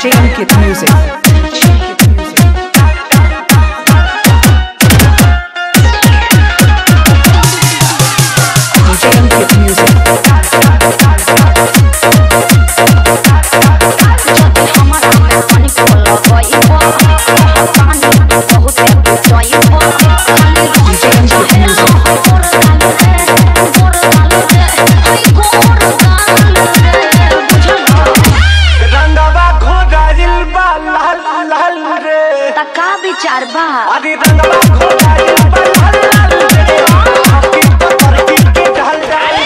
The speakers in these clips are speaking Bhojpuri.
DJ Ankit Music. का विचार बा अरे रंगवा घोड़ा लाल लाल रे आपकी पत्थर की के ढल जाए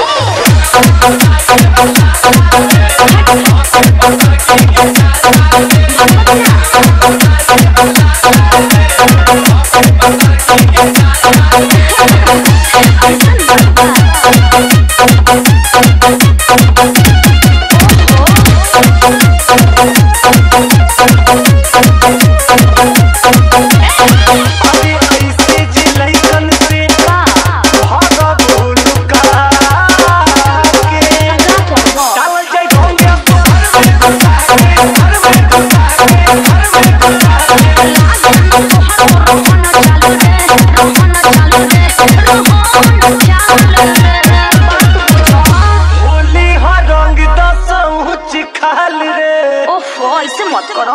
ऐसे मत करो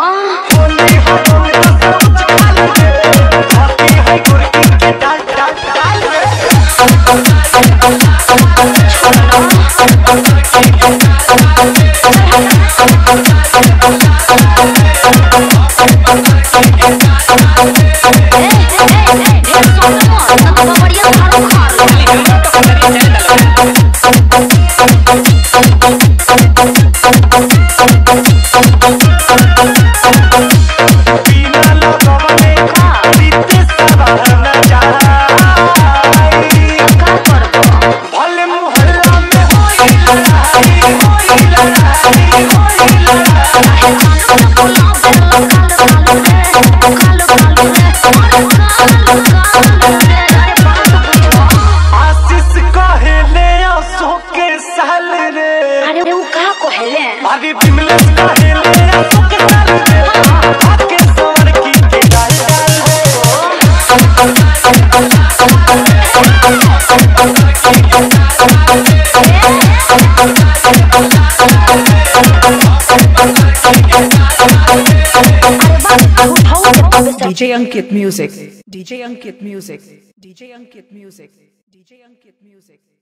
अरे बिमलेश कहेले सुख चल रे आके सवर की के डाल DJ Ankit Music. DJ Ankit Music. DJ Ankit Music. DJ Ankit Music.